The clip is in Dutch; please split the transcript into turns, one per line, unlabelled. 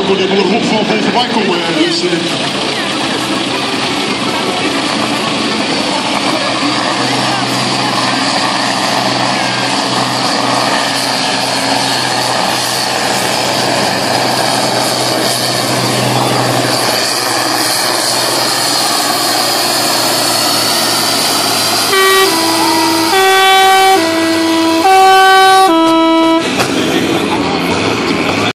ook door de rond van voorbij komen. Dus